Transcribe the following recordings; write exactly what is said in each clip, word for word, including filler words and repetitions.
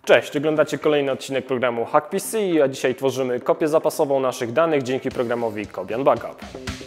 Cześć, oglądacie kolejny odcinek programu Hack P C, a dzisiaj tworzymy kopię zapasową naszych danych dzięki programowi Cobian Backup.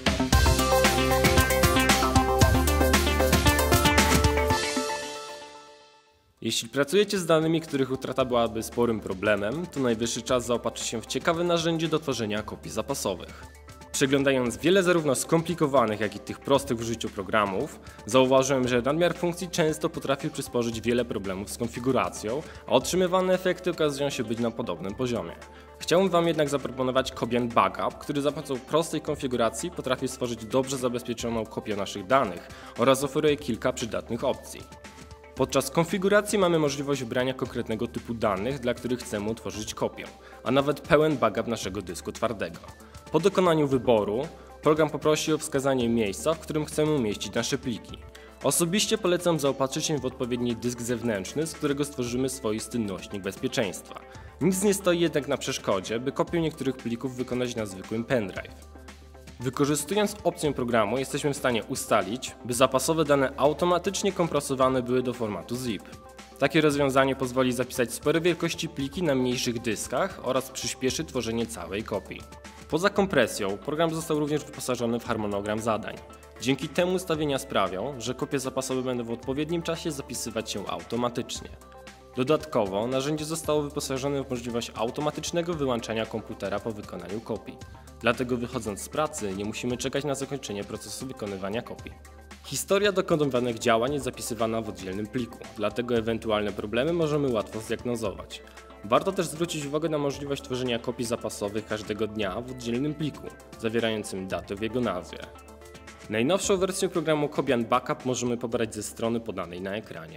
Jeśli pracujecie z danymi, których utrata byłaby sporym problemem, to najwyższy czas zaopatrzyć się w ciekawe narzędzie do tworzenia kopii zapasowych. Przeglądając wiele zarówno skomplikowanych, jak i tych prostych w użyciu programów, zauważyłem, że nadmiar funkcji często potrafi przysporzyć wiele problemów z konfiguracją, a otrzymywane efekty okazują się być na podobnym poziomie. Chciałbym Wam jednak zaproponować Cobian Backup, który za pomocą prostej konfiguracji potrafi stworzyć dobrze zabezpieczoną kopię naszych danych oraz oferuje kilka przydatnych opcji. Podczas konfiguracji mamy możliwość wybrania konkretnego typu danych, dla których chcemy utworzyć kopię, a nawet pełen backup naszego dysku twardego. Po dokonaniu wyboru program poprosi o wskazanie miejsca, w którym chcemy umieścić nasze pliki. Osobiście polecam zaopatrzyć się w odpowiedni dysk zewnętrzny, z którego stworzymy swoisty nośnik bezpieczeństwa. Nic nie stoi jednak na przeszkodzie, by kopię niektórych plików wykonać na zwykłym pendrive. Wykorzystując opcję programu jesteśmy w stanie ustalić, by zapasowe dane automatycznie kompresowane były do formatu zip. Takie rozwiązanie pozwoli zapisać spore wielkości pliki na mniejszych dyskach oraz przyspieszy tworzenie całej kopii. Poza kompresją program został również wyposażony w harmonogram zadań. Dzięki temu ustawienia sprawią, że kopie zapasowe będą w odpowiednim czasie zapisywać się automatycznie. Dodatkowo narzędzie zostało wyposażone w możliwość automatycznego wyłączania komputera po wykonaniu kopii. Dlatego wychodząc z pracy nie musimy czekać na zakończenie procesu wykonywania kopii. Historia dokonywanych działań jest zapisywana w oddzielnym pliku, dlatego ewentualne problemy możemy łatwo zdiagnozować. Warto też zwrócić uwagę na możliwość tworzenia kopii zapasowych każdego dnia w oddzielnym pliku, zawierającym datę w jego nazwie. Najnowszą wersję programu Cobian Backup możemy pobrać ze strony podanej na ekranie.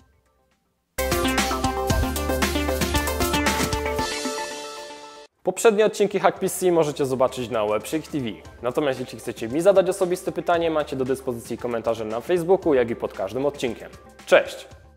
Poprzednie odcinki Hack P C możecie zobaczyć na Webshake T V. Natomiast jeśli chcecie mi zadać osobiste pytanie, macie do dyspozycji komentarze na Facebooku, jak i pod każdym odcinkiem. Cześć!